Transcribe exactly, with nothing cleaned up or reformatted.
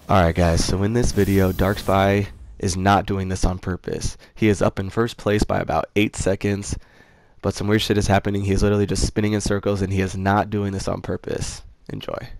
Alright guys, so in this video, DarkSpy is not doing this on purpose. He is up in first place by about eight seconds, but some weird shit is happening. He is literally just spinning in circles, and he is not doing this on purpose. Enjoy.